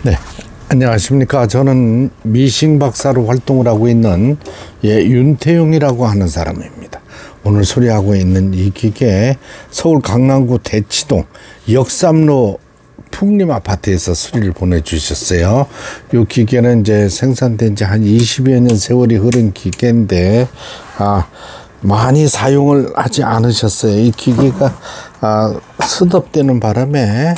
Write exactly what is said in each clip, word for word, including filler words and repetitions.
네, 안녕하십니까. 저는 미싱 박사로 활동을 하고 있는 예, 윤태용이라고 하는 사람입니다. 오늘 소개하고 있는 이 기계 서울 강남구 대치동 역삼로 풍림 아파트에서 수리를 보내주셨어요. 이 기계는 이제 생산된 지 한 이십여 년 세월이 흐른 기계인데 아 많이 사용을 하지 않으셨어요. 이 기계가 아, 스톱되는 바람에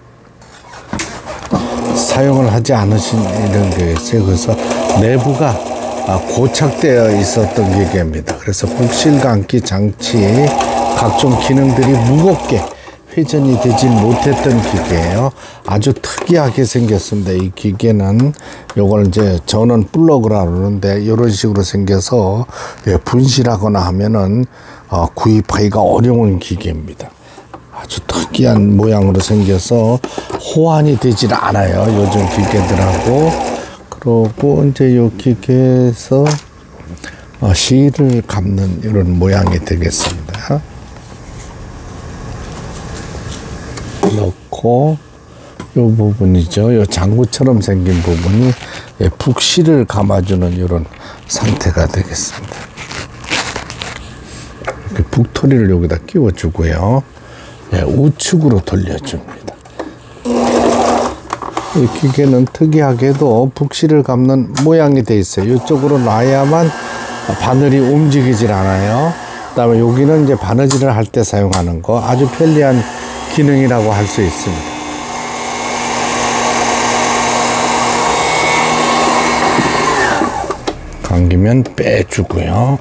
사용을 하지 않으신 이런 게 있어요. 그래서 내부가 고착되어 있었던 기계입니다. 그래서 북실 감기 장치 각종 기능들이 무겁게 회전이 되지 못했던 기계예요. 아주 특이하게 생겼습니다. 이 기계는 요걸 이제 전원 플러그라고 그러는데 이런 식으로 생겨서 분실하거나 하면은 구입하기가 어려운 기계입니다. 아주 특이한 모양으로 생겨서 호환이 되질 않아요. 요즘 기계들하고. 그러고 이제 요 기계에서 실을 감는 이런 모양이 되겠습니다. 넣고 요 부분이죠. 요 장구처럼 생긴 부분이 북실을 감아주는 이런 상태가 되겠습니다. 이렇게 북토리를 여기다 끼워주고요. 예, 우측으로 돌려줍니다. 이 기계는 특이하게도 북실을 감는 모양이 되어 있어요. 이쪽으로 놔야만 바늘이 움직이질 않아요. 그 다음에 여기는 이제 바느질을 할 때 사용하는 거 아주 편리한 기능이라고 할 수 있습니다. 감기면 빼주고요.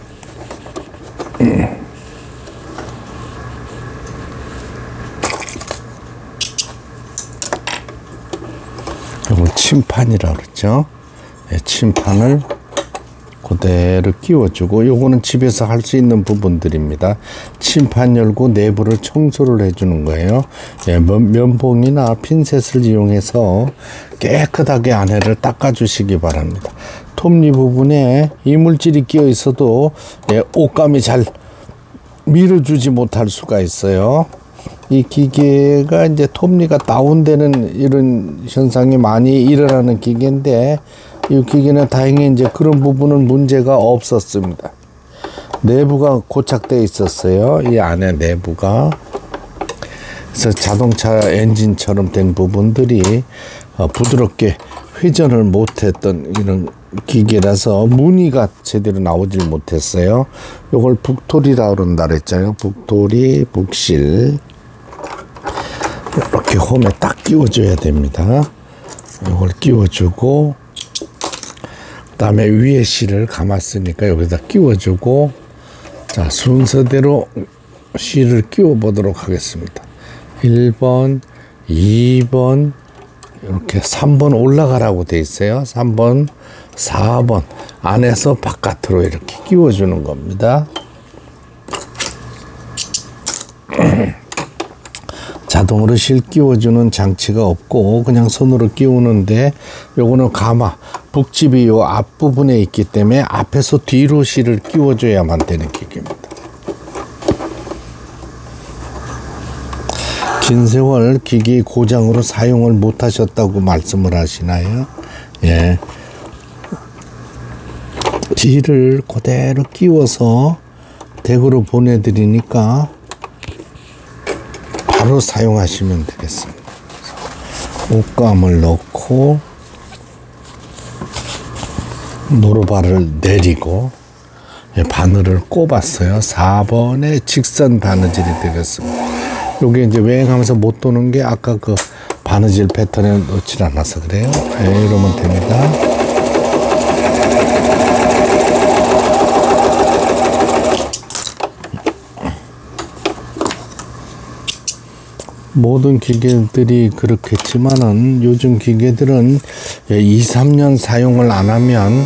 이걸 침판이라고 그러죠. 네, 침판을 그대로 끼워주고 요거는 집에서 할 수 있는 부분들입니다. 침판 열고 내부를 청소를 해주는 거예요. 예, 면봉이나 핀셋을 이용해서 깨끗하게 안에를 닦아주시기 바랍니다. 톱니 부분에 이물질이 끼어 있어도 예, 옷감이 잘 밀어주지 못할 수가 있어요. 이 기계가 이제 톱니가 다운되는 이런 현상이 많이 일어나는 기계인데 이 기계는 다행히 이제 그런 부분은 문제가 없었습니다. 내부가 고착되어 있었어요. 이 안에 내부가. 그래서 자동차 엔진처럼 된 부분들이 부드럽게 회전을 못했던 이런 기계라서 무늬가 제대로 나오질 못했어요. 이걸 북토리라고 그런다 그랬잖아요. 북토리, 북실. 이렇게 홈에 딱 끼워줘야 됩니다. 이걸 끼워주고 그 다음에 위에 실을 감았으니까 여기다 끼워주고 자 순서대로 실을 끼워 보도록 하겠습니다. 일 번, 이 번 이렇게 삼 번 올라가라고 돼 있어요. 삼 번, 사 번 안에서 바깥으로 이렇게 끼워주는 겁니다. 자동으로 실 끼워주는 장치가 없고 그냥 손으로 끼우는데 요거는 가마 북집이 요 앞부분에 있기 때문에 앞에서 뒤로 실을 끼워줘야만 되는 기계입니다. 긴 세월 기계 고장으로 사용을 못 하셨다고 말씀을 하시나요? 예. 실을 그대로 끼워서 댁으로 보내드리니까 바로 사용하시면 되겠습니다. 옷감을 넣고 노루발을 내리고 바늘을 꼽았어요. 사 번의 직선 바느질이 되겠습니다. 요게 이제 외행하면서 못 도는 게 아까 그 바느질 패턴에 놓질 않아서 그래요. 네, 이러면 됩니다. 모든 기계들이 그렇겠지만은 요즘 기계들은 이, 삼 년 사용을 안 하면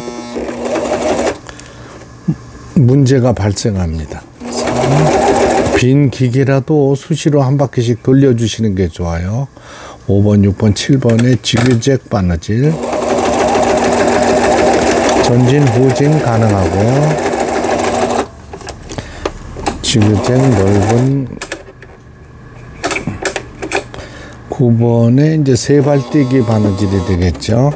문제가 발생합니다. 빈 기계라도 수시로 한 바퀴씩 돌려주시는 게 좋아요. 오 번, 육 번, 칠 번의 지그잭 바느질 전진, 후진 가능하고 지그잭 넓은 구 번에 이제 세발뛰기 바느질이 되겠죠.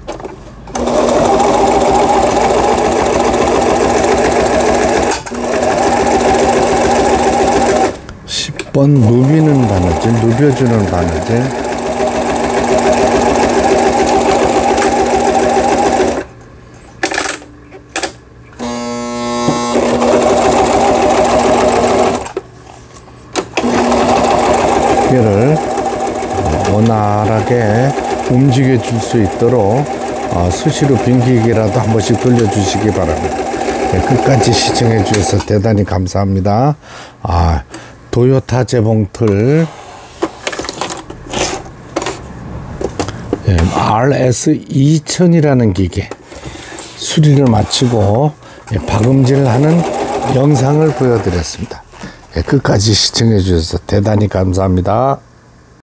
십 번 누비는 바느질, 누벼주는 바느질. 기계를 원활하게 움직여 줄 수 있도록 수시로 빙기기라도 한 번씩 돌려주시기 바랍니다. 네, 끝까지 시청해 주셔서 대단히 감사합니다. 아, 도요타 재봉틀 예, 알에스 이천이라는 기계 수리를 마치고 예, 박음질하는 영상을 보여드렸습니다. 예, 끝까지 시청해 주셔서 대단히 감사합니다.